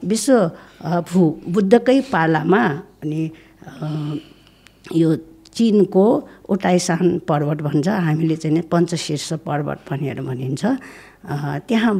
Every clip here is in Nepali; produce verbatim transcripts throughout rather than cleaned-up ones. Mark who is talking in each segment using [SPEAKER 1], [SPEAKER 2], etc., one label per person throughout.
[SPEAKER 1] विश्व भू बुद्धकै पालामा अनि यो चीनको उटाइसान पर्वत भन्छ, हामीले चाहिँ पञ्चशीर्ष पर्वत भनेर भनिन्छ। त्यहाँ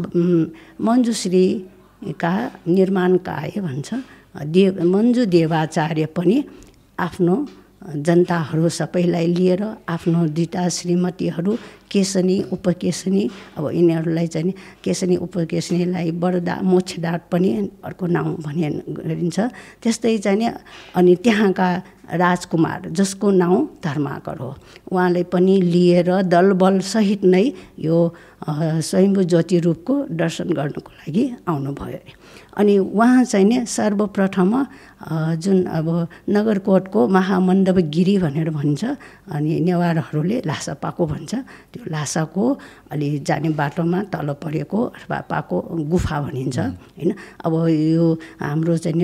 [SPEAKER 1] मञ्जुश्रीका निर्माणकाय भन्छ देव मञ्जु देवाचार्य पनि आफ्नो जनताहरू सबैलाई लिएर आफ्नो दुईटा श्रीमतीहरू केशनी उपकेशनी, अब यिनीहरूलाई चाहिँ केशनी उपकेशनीलाई बडदा मोक्षदात पनि अर्को नाउँ भने गरिन्छ। त्यस्तै चाहिँ अनि त्यहाँका राजकुमार जसको नाउँ धर्माकर हो, उहाँले पनि लिएर दलबल सहित नै यो स्वयम्भू ज्योति रूपको दर्शन गर्नको लागि आउनुभयो। अनि उहाँ चाहिँ नि सर्वप्रथम जुन अब नगरकोटको महामण्डप गिरी भनेर भन्छ, अनि नेवारहरूले लासा पाको भन्छ, त्यो लासाको अलि जाने बाटोमा तल परेको अथवा पाको गुफा भनिन्छ हैन। अब यो हाम्रो चाहिँ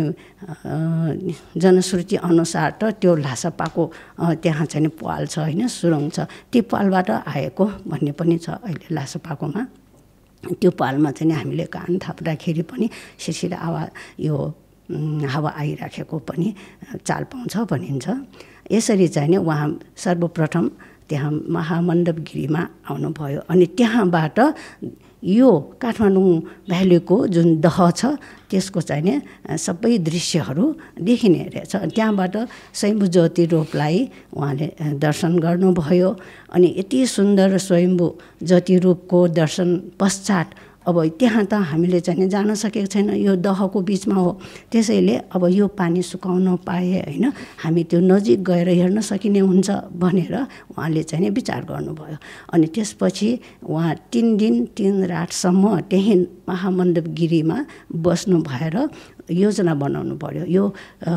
[SPEAKER 1] जनश्रुति अनुसार त त्यो लासा पाको त्यहाँ चाहिँ पाल छ हैन, सुरुङ छ, त्यो पालबाट आएको भन्ने पनि छ। अहिले लासा पाकोमा त्यो पालमा चाहिँ हामीले कान थाप्दाखेरि पनि सिरसिर आवाज यो हावा आइराखेको पनि चाल पाउँछ भनिन्छ। यसरी चाहिँ नि उहाँ सर्वप्रथम त्यहाँ महामण्डप गिरीमा आउनुभयो। अनि त्यहाँबाट यो काठमाडौँ भ्यालीको जुन दह छ त्यसको चाहिँ नि सबै दृश्यहरू देखिने रहेछ। त्यहाँबाट स्वयम्भू ज्योति रूपलाई उहाँले दर्शन गर्नुभयो। अनि यति सुन्दर स्वयम्भू ज्योति रूपको दर्शन पश्चात अब त्यहाँ त हामीले चाहिँ जान सकेको छैन, यो दहको बिचमा हो, त्यसैले अब यो पानी सुकाउन पाए होइन हामी त्यो नजिक गएर हेर्न सकिने हुन्छ भनेर उहाँले चाहिँ विचार गर्नुभयो। अनि त्यसपछि उहाँ तिन दिन तिन रातसम्म त्यही महामण्डप गिरीमा बस्नु भएर योजना बनाउनु पर्यो, यो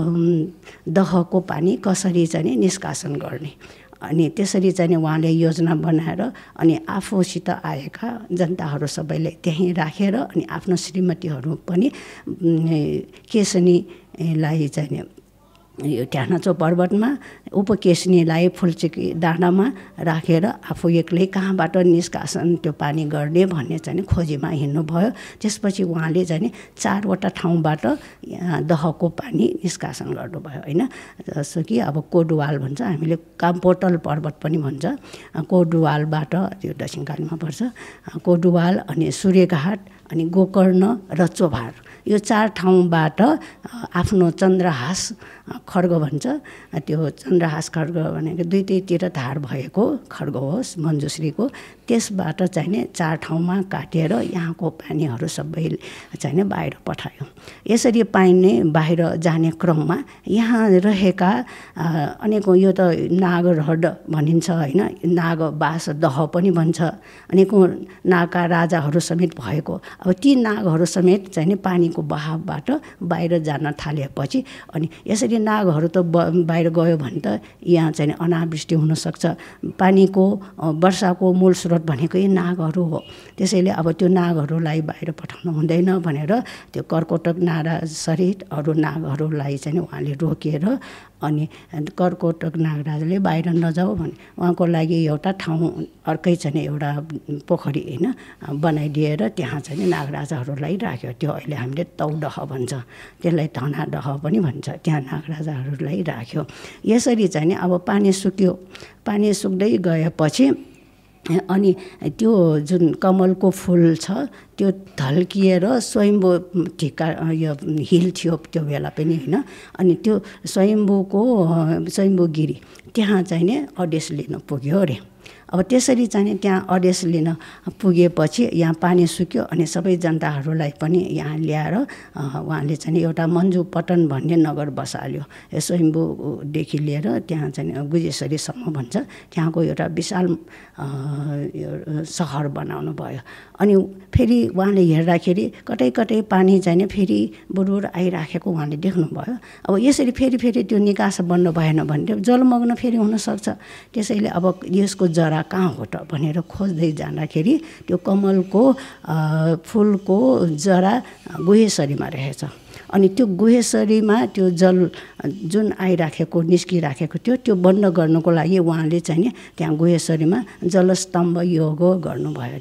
[SPEAKER 1] दहको पानी कसरी चाहिँ निष्कासन गर्ने। अनि त्यसरी चाहिँ उहाँले योजना बनाएर अनि आफूसित आएका जनताहरू सबैले त्यहीँ राखेर अनि आफ्नो श्रीमतीहरू पनि केशनीलाई चाहिँ यो ट्यानाचो पर्वतमा, उपकेशनीलाई फुलचुकी डाँडामा राखेर आफू एक्लै कहाँबाट निष्कासन त्यो पानी गर्ने भन्ने चाहिँ खोजीमा हिँड्नुभयो। त्यसपछि उहाँले चाहिँ चारवटा ठाउँबाट दहको पानी निष्कासन गर्नुभयो होइन। जस्तो कि अब कोडुवाल भन्छ, हामीले कामपोटल पर्वत पनि भन्छ, कोडुवालबाट त्यो दक्षिणकालीमा पर्छ, कोडुवाल अनि सूर्यघाट अनि गोकर्ण र चोभार, यो चार ठाउँबाट आफ्नो चन्द्रहास खड्ग भन्छ, त्यो चन्द्रहास खड्ग भनेको दुईटैतिर धार भएको खड्ग होस् मञ्जुश्रीको, त्यसबाट चाहिँ नि चार ठाउँमा काटेर यहाँको पानीहरू सबै चाहिँ नि बाहिर पठायो। यसरी पानी बाहिर जाने क्रममा यहाँ रहेका अनेकौँ, यो त नागरहड भनिन्छ होइन, नागबास दह पनि भन्छ, अनेकौँ नागका राजाहरू समेत भएको। अब ती नागहरू समेत चाहिँ नि पानीको बहावबाट बाहिर जान थालेपछि अनि यसरी नागहरू त बाहिर गयो भने त यहाँ चाहिँ अनावृष्टि हुनसक्छ। पानीको वर्षाको मूल स्रोत भनेको यी नागहरू हो। त्यसैले अब त्यो नागहरूलाई बाहिर पठाउनु हुँदैन भनेर त्यो कर्कोटक नारा सहित अरू नागहरूलाई चाहिँ उहाँले रोकेर अनि कर्कोटक नागराजले बाहिर नजाऊ भने उहाँको लागि एउटा ठाउँ अर्कै चाहिँ एउटा पोखरी होइन बनाइदिएर त्यहाँ चाहिँ नागराजाहरूलाई राख्यो। त्यो अहिले हामीले तौडह भन्छ, त्यसलाई धनाडह पनि भन्छ, त्यहाँ नागराजाहरूलाई राख्यो। यसरी चाहिँ अब पानी सुक्यो, पानी सुक्दै गएपछि अनि त्यो जुन कमलको फुल छ त्यो ढल्किएर स्वयम्भू ढिका यो हिल थियो त्यो बेला पनि होइन। अनि त्यो स्वयम्भूको स्वयम्भू गिरी त्यहाँ चाहिँ नि अडेस लिन पुग्यो अरे। अब त्यसरी चाहिँ त्यहाँ अडेस लिन पुगेपछि यहाँ पानी सुक्यो अनि सबै जनताहरूलाई पनि यहाँ ल्याएर उहाँले चाहिँ एउटा मञ्जुपटन भन्ने नगर बसाल्यो। स्वयम्भूदेखि लिएर त्यहाँ चाहिँ गुजेश्वरीसम्म भन्छ, त्यहाँको एउटा विशाल सहर बनाउनु भयो। अनि फेरि उहाँले हेर्दाखेरि कतै कतै पानी चाहिँ फेरि बुरुर आइराखेको उहाँले देख्नुभयो। अब यसरी फेरि फेरि त्यो निकास बन्द भएन भने जलमग्न फेरि हुनसक्छ। त्यसैले अब यसको जरा कहाँ हो त भनेर खोज्दै जाँदाखेरि त्यो कमलको फुलको जरा गुहेश्वरीमा रहेछ। अनि त्यो गुहेश्वरीमा त्यो जल जुन आइराखेको निस्किराखेको थियो त्यो बन्द गर्नुको लागि उहाँले चाहिँ नि त्यहाँ गुहेश्वरीमा जलस्तम्भ योग गर्नुभयो अरे।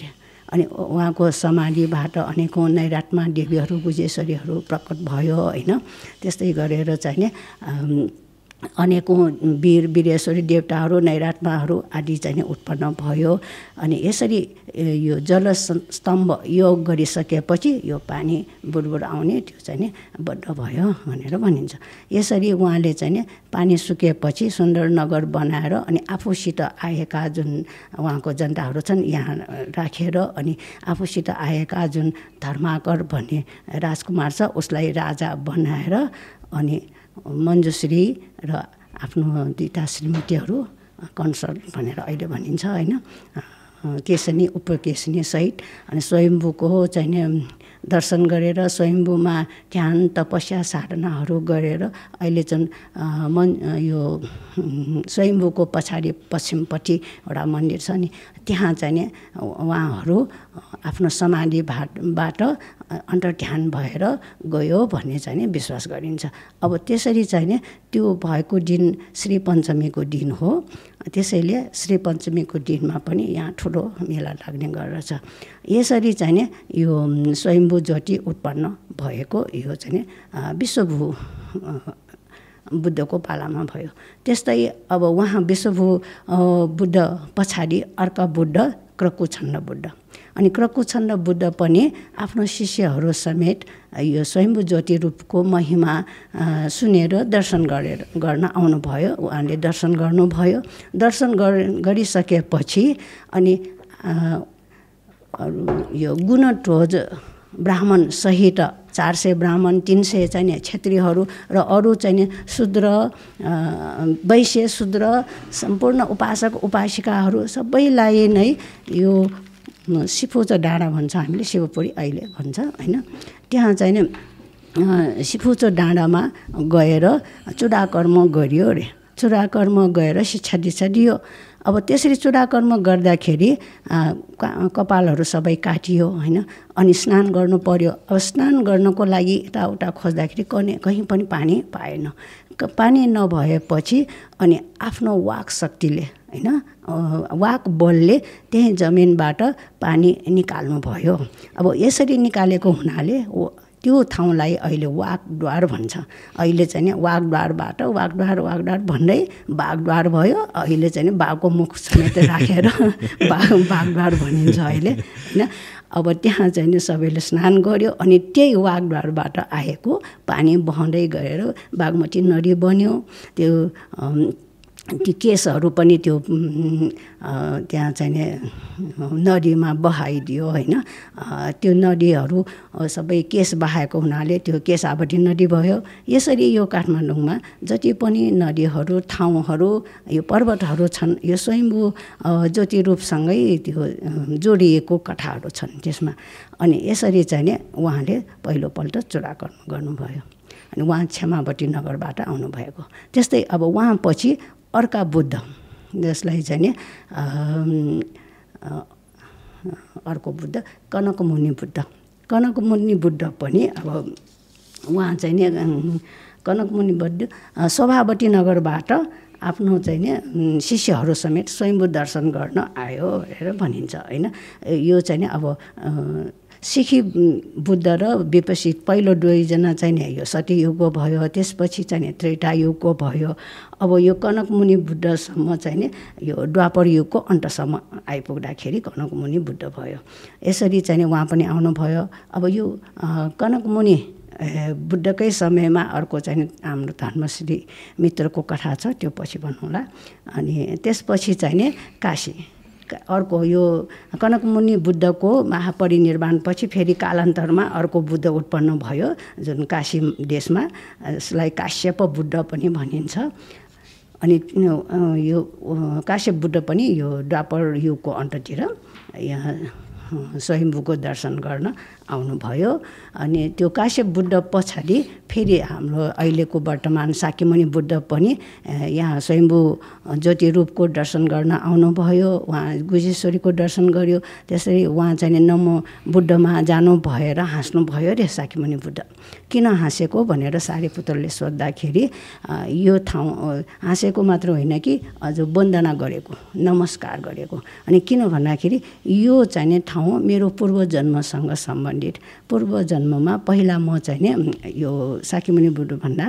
[SPEAKER 1] अनि उहाँको समाधिबाट अनेकौँ नैरात्मा देवीहरू गुजेश्वरीहरू प्रकट भयो होइन। त्यस्तै गरेर चाहिँ अनेकौँ वीर वीरेश्वरी देवताहरू नैरात्माहरू आदि चाहिँ उत्पन्न भयो। अनि यसरी यो जलस्तम्भ योग गरिसकेपछि यो पानी बुडबुड आउने त्यो चाहिँ बद्ध भयो भनेर भनिन्छ। यसरी उहाँले चाहिँ पानी सुकेपछि सुन्दर नगर बनाएर अनि आफूसित आएका जुन उहाँको जनताहरू छन् यहाँ राखेर अनि आफूसित आएका जुन धर्माकर भन्ने राजकुमार छ उसलाई राजा बनाएर अनि मञ्जुश्री र आफ्नो दुईटा श्रीमतीहरू कन्सर्ट भनेर अहिले भनिन्छ होइन, केशनी उपकेशनी सहित अनि स्वयम्भूको चाहिँ दर्शन गरेर स्वयम्भूमा ध्यान तपस्या साधनाहरू गरेर अहिले चाहिँ मन यो स्वयम्भूको पछाडि पश्चिमपट्टि एउटा मन्दिर छ नि त्यहाँ चाहिँ उहाँहरू आफ्नो समाधि बाट अन्तर्ध्यान भएर गयो भन्ने चाहिँ विश्वास गरिन्छ। अब त्यसरी चाहिँ त्यो भएको दिन श्री पञ्चमीको दिन हो। त्यसैले श्री पञ्चमीको दिनमा पनि यहाँ ठुलो मेला लाग्ने गर्दछ। यसरी चाहिँ यो स्वयम्भू ज्योति उत्पन्न भएको यो चाहिँ विश्वभू बुद्धको पालामा भयो। त्यस्तै अब उहाँ विश्वभू बुद्ध पछाडि अर्का बुद्ध क्रकुछन्द बुद्ध अनि क्रकुछन्द बुद्ध पनि आफ्नो शिष्यहरू समेत यो स्वयम्भू ज्योति रूपको महिमा सुनेर दर्शन गरेर गर्न आउनुभयो। उहाँले दर्शन गर्नुभयो। दर्शन गरिसकेपछि अनि यो गुणध्वज ब्राह्मण सहित चार सय ब्राह्मण तीन सय चाहिँ क्षेत्रीहरू र अरू चाहिँ शूद्र वैश्य शूद्र सम्पूर्ण उपासक उपासिकाहरू सबैलाई नै यो सिफुच डाँडा भन्छ हामीले शिवपुरी अहिले भन्छ होइन। त्यहाँ चाहिँ सिफुच डाँडामा गएर चुडाकर्म गरियो अरे। चुडाकर्म गएर शिक्षा दीक्षा दियो। अब त्यसरी चुडाकर्म गर्दाखेरि कपालहरू सबै काटियो होइन। अनि स्नान गर्नु पर्यो। अब स्नान गर्नको लागि यताउता खोज्दाखेरि कहीँ कहीँ पनि पानी पाएन। पानी नभएपछि अनि आफ्नो वाक शक्तिले होइन वाक बलले त्यही जमिनबाट पानी निकाल्नु भयो। अब यसरी निकालेको हुनाले त्यो ठाउँलाई अहिले वागद्वार भन्छ। अहिले चाहिँ वागद्वारबाट वागद्वार वागद्वार भन्दै बागद्वार भयो। अहिले चाहिँ बाघको मुख समेत राखेर बाघ बागद्वार भनिन्छ अहिले होइन। अब त्यहाँ चाहिँ सबैले स्नान गर्यो अनि त्यही वागद्वारबाट आएको पानी बहँदै गएर बागमती नदी बन्यो। त्यो ती केसहरू पनि त्यो त्यहाँ चाहिँ नदीमा बहाइदियो होइन। त्यो नदीहरू सबै केस बहाएको हुनाले त्यो केसावती नदी भयो। यसरी यो काठमाडौँमा जति पनि नदीहरू ठाउँहरू यो पर्वतहरू छन् यो स्वयम्भू ज्योति रूपसँगै त्यो जोडिएको कथाहरू छन् त्यसमा। अनि यसरी चाहिँ उहाँले पहिलोपल्ट चुडाकर्म गर्नुभयो अनि उहाँ क्षमावती नगरबाट आउनुभएको। त्यस्तै अब उहाँ पछि अर्का बुद्ध जसलाई चाहिँ अर्को बुद्ध कनकमुनि बुद्ध कनकमुनि बुद्ध पनि अब उहाँ चाहिँ कनकमुनि बुद्ध शोभावती नगरबाट आफ्नो चाहिँ शिष्यहरू समेत स्वयम्भू दर्शन गर्न आयो भनेर भनिन्छ होइन। यो चाहिँ अब सिखी बुद्ध र विपसित पहिलो दुईजना चाहिँ यो सत्ययुगको भयो। त्यसपछि चाहिँ त्रेता युगको भयो। अब यो कनकमुनि बुद्धसम्म चाहिँ यो द्वापर युगको अन्तसम्म आइपुग्दाखेरि कनकमुनि बुद्ध भयो। यसरी चाहिँ उहाँ पनि आउनुभयो। अब यो कनकमुनि बुद्धकै समयमा अर्को चाहिँ हाम्रो धर्मश्री मित्रको कथा छ त्यो पछि भन्नुला। अनि त्यसपछि चाहिँ काशी अर्को यो कनकमुनि बुद्धको महापरिनिर्वाणपछि फेरि कालान्तरमा अर्को बुद्ध उत्पन्न भयो जुन काशी देशमा यसलाई काश्यप बुद्ध पनि भनिन्छ। अनि यो काश्यप बुद्ध पनि यो द्वापर युगको अन्ततिर यहाँ स्वयम्भूको दर्शन गर्न आउनुभयो। अनि त्यो काश्यप बुद्ध पछाडि फेरि हाम्रो अहिलेको वर्तमान शाक्यमुनि बुद्ध पनि यहाँ स्वयम्भू ज्योति रूपको दर्शन गर्न आउनुभयो। उहाँ गुजेश्वरीको दर्शन गर्यो। त्यसरी उहाँ चाहिँ नमो बुद्धमा जानु भएर हाँस्नु भयो रे शाक्यमुनि बुद्ध। किन हाँसेको भनेर सारीपुत्रले सोद्धाखेरि यो ठाउँ हाँसेको मात्र होइन कि अझ वन्दना गरेको, नमस्कार गरेको। अनि किन भन्दाखेरि यो चाहिँ ठाउँ मेरो पूर्व जन्मसँग सम्बन्धित, पूर्व जन्ममा पहिला म चाहिँ यो शाक्यमुनि बुद्ध भन्दा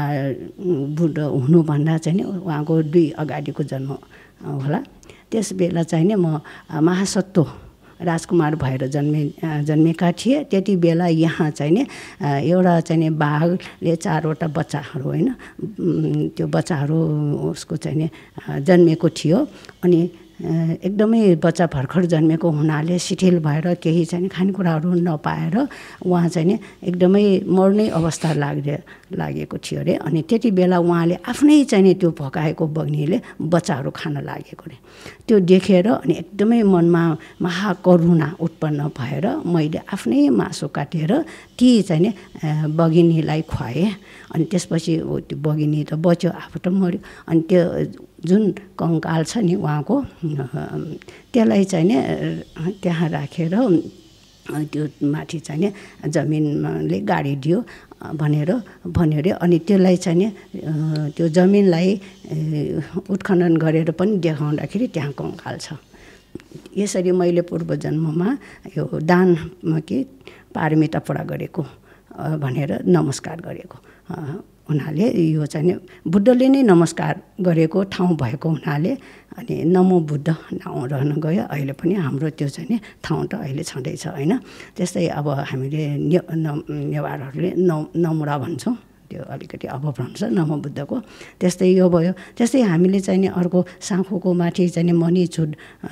[SPEAKER 1] बुद्ध हुनुभन्दा चाहिँ उहाँको दुई अगाडिको जन्म होला। त्यस बेला चाहिँ म महासत्व राजकुमार भएर जन्मे जन्मेका थिए। त्यति बेला यहाँ चाहिँ एउटा चाहिँ बाघले चारवटा बच्चाहरू होइन त्यो बच्चाहरू उसको चाहिँ जन्मेको थियो। अनि एकदमै बच्चा भर्खर जन्मेको हुनाले शिथिल भएर केही चाहिँ खानेकुराहरू नपाएर उहाँ चाहिँ एकदमै मर्ने अवस्था लाग्दे लागेको थियो अरे। अनि त्यति बेला उहाँले आफ्नै चाहिँ त्यो भकाएको बग्नीले बच्चाहरू खान लागेको अरे। त्यो देखेर अनि एकदमै मनमा महाकरुणा उत्पन्न भएर मैले आफ्नै मासु काटेर ती चाहिँ बगिनीलाई खुवाएँ। अनि त्यसपछि त्यो बगिनी त बच्यो, आफू त मऱ्यो। अनि त्यो जुन कङ्काल छ नि उहाँको त्यसलाई चाहिँ त्यहाँ राखेर त्यो माथि चाहिँ जमिनले गाडिदियो भनेर भन्यो अरे। अनि त्यसलाई चाहिँ त्यो जमिनलाई उत्खनन गरेर पनि देखाउँदाखेरि त्यहाँ कङ्काल छ। यसरी मैले पूर्व जन्ममा यो दान कि पारमिता पुरा गरेको भनेर नमस्कार गरेको हुनाले यो चाहिँ बुद्धले नै नमस्कार गरेको ठाउँ भएको हुनाले अनि नमो बुद्ध नाउँ रहन गयो। अहिले पनि हाम्रो त्यो चाहिँ ठाउँ त अहिले छँदैछ होइन। त्यस्तै अब हामीले ने नेवारहरूले नौ नमुरा भन्छौँ, त्यो अलिकति अभाव रहन्छ नमो बुद्धको। त्यस्तै यो भयो। त्यस्तै हामीले चाहिँ अर्को साँखुको माथि चाहिँ मणिचुड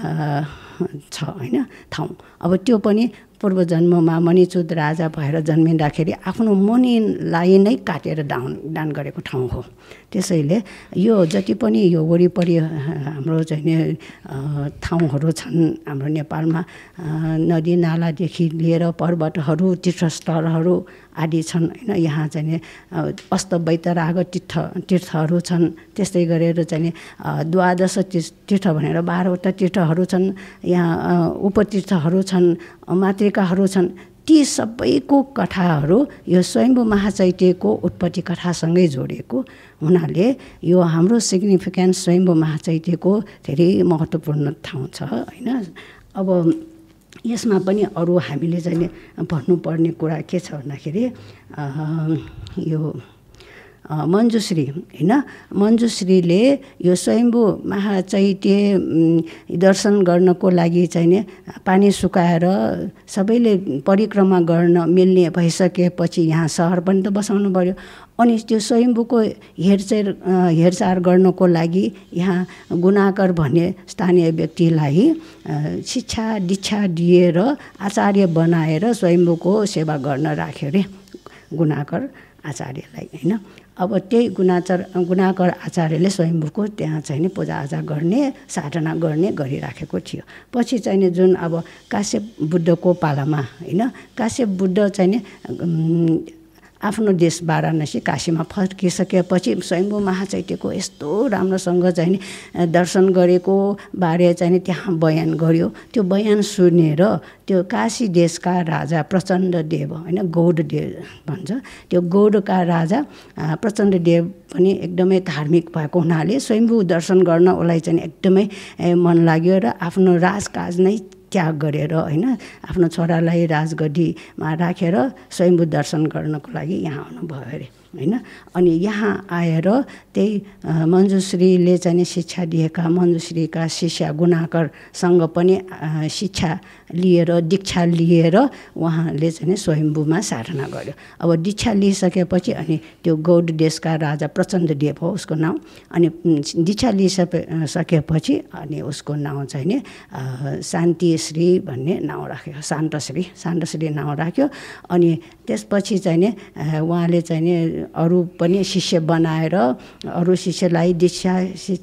[SPEAKER 1] छ होइन ठाउँ। अब त्यो पनि पूर्व जन्ममा मणिचुद राजा भएर जन्मिँदाखेरि आफ्नो मणिलाई नै काटेर दान दान गरेको ठाउँ हो। त्यसैले यो जति पनि यो वरिपरि हाम्रो चाहिँ ठाउँहरू छन् हाम्रो नेपालमा, नदी नालादेखि लिएर पर्वतहरू, तीर्थस्थलहरू आदि छन् होइन। यहाँ चाहिँ अस्त वैतराग तीर्थ तीर्थहरू छन्। त्यस्तै गरेर चाहिँ द्वादश तीर्थ भनेर बाह्रवटा तीर्थहरू छन्। यहाँ उपतीर्थहरू छन्, मातृकाहरू छन्। ती सबैको कथाहरू यो स्वयम्भू महाचैत्यको उत्पत्ति कथासँगै जोडिएको हुनाले यो हाम्रो सिग्निफिकेन्स स्वयम्भू महाचैत्यको धेरै महत्त्वपूर्ण ठाउँ छ होइन। अब यसमा पनि अरू हामीले चाहिँ भन्नुपर्ने कुरा के छ भन्दाखेरि यो मञ्जुश्री होइन। मञ्जुश्रीले यो स्वयम्भू महाचैत्य दर्शन गर्नको लागि चाहिँ पानी सुकाएर सबैले परिक्रमा गर्न मिल्ने भइसकेपछि यहाँ सहर पनि त बसाउनु पर्यो। अनि त्यो स्वयम्भूको हेरचेर हेरचाह गर्नको लागि यहाँ गुणाकर भन्ने स्थानीय व्यक्तिलाई शिक्षा दीक्षा दिएर आचार्य बनाएर स्वयम्भूको सेवा गर्न राख्यो अरे गुणाकर आचार्यलाई होइन। अब त्यही गुणाचार गुणाकर आचार्यले स्वयम्भूको त्यहाँ चाहिँ पूजाआजा गर्ने साधना गर्ने गरिराखेको थियो। पछि चाहिँ जुन अब काश्यप बुद्धको पालामा होइन, काश्यप बुद्ध चाहिँ आफ्नो देश वाराणसी काशीमा फर्किसकेपछि स्वयम्भू महाचैत्यको यस्तो राम्रोसँग चाहिँ दर्शन गरेको बारे चाहिँ त्यहाँ बयान गर्यो। त्यो बयान सुनेर त्यो काशी देशका राजा प्रचण्ड देव होइन, गौड देव भन्छ, त्यो गौडका राजा प्रचण्ड देव पनि एकदमै धार्मिक भएको हुनाले स्वयम्भू दर्शन गर्न उसलाई चाहिँ एकदमै मन लाग्यो र आफ्नो राजकाज नै त्याग गरेर होइन आफ्नो छोरालाई राजगद्दीमा राखेर स्वयम्भू दर्शन गर्नको लागि यहाँ आउनुभयो अरे होइन। अनि यहाँ आएर त्यही मञ्जुश्रीले चाहिँ शिक्षा दिएका मञ्जुश्रीका शिष्य गुणाकरसँग पनि शिक्षा लिएर दीक्षा लिएर उहाँले चाहिँ स्वयम्भूमा साधना गर्यो। अब दीक्षा लिइसकेपछि अनि त्यो गौड देशका राजा प्रचण्ड देव हो उसको नाउँ। अनि दीक्षा लिइसके सकेपछि अनि उसको नाउँ चाहिँ नि शान्तिश्री भन्ने नाउँ राख्यो, शान्तश्री शान्तश्री नाउँ राख्यो। अनि त्यसपछि चाहिँ नि उहाँले चाहिँ नि अरू पनि शिष्य बनाएर अरू शिष्यलाई दीक्षा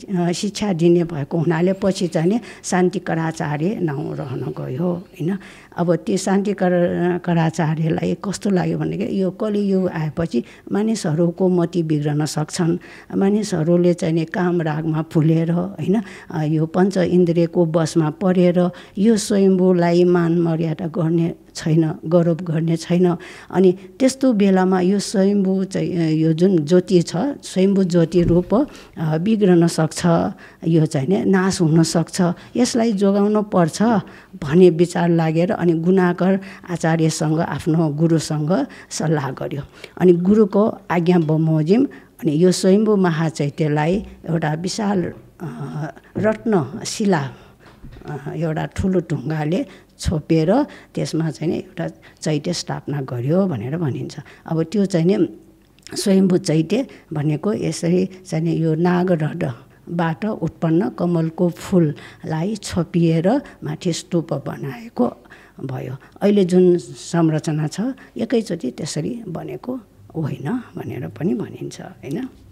[SPEAKER 1] शिक्षा दिने भएको हुनाले पछि चाहिँ नि शान्तिकराचार्य नाउँ रहन गयो होइन। अब त्यो शान्ति कराचार्यलाई कस्तो लाग्यो भनेदेखि यो कलियुग आएपछि मानिसहरूको मति बिग्रन सक्छन्, मानिसहरूले चाहिँ नि काम रागमा फुलेर होइन यो पञ्च इन्द्रियको बसमा परेर यो स्वयम्भूलाई मान मर्यादा गर्ने छैन, गौरव गर्ने छैन। अनि त्यस्तो बेलामा यो स्वयम्भू चाहिँ यो जुन ज्योति छ स्वयम्भू ज्योति रूप बिग्रन सक्छ, यो चाहिँ नि नाश हुन सक्छ, यसलाई जोगाउनु पर्छ भन्ने विचार लागेर अनि गुणाकर आचार्यसँग आफ्नो गुरुसँग सल्लाह गर्यो। अनि गुरुको आज्ञा बमोजिम अनि यो स्वयम्भू महाचैत्यलाई एउटा विशाल रत्न शिला एउटा ठुलो ढुङ्गाले छोपेर त्यसमा चाहिँ नि एउटा चैत्य स्थापना गर्यो भनेर भनिन्छ। अब त्यो चाहिँ नि स्वयम्भू चैत्य भनेको यसरी चाहिँ नि यो नागरबाट उत्पन्न कमलको फुललाई छोपिएर माथि स्तूप बनाएको भयो। अहिले जुन संरचना छ एकैचोटि त्यसरी बनेको होइन भनेर पनि भनिन्छ होइन।